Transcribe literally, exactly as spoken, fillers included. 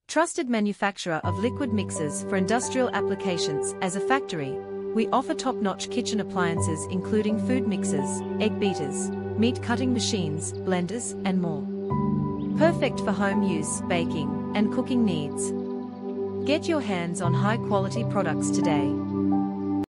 Trusted manufacturer of liquid mixers for industrial applications. As a factory, we offer top-notch kitchen appliances including food mixers, egg beaters, meat cutting machines, blenders, and more. Perfect for home use, baking, and cooking needs. Get your hands on high-quality products today.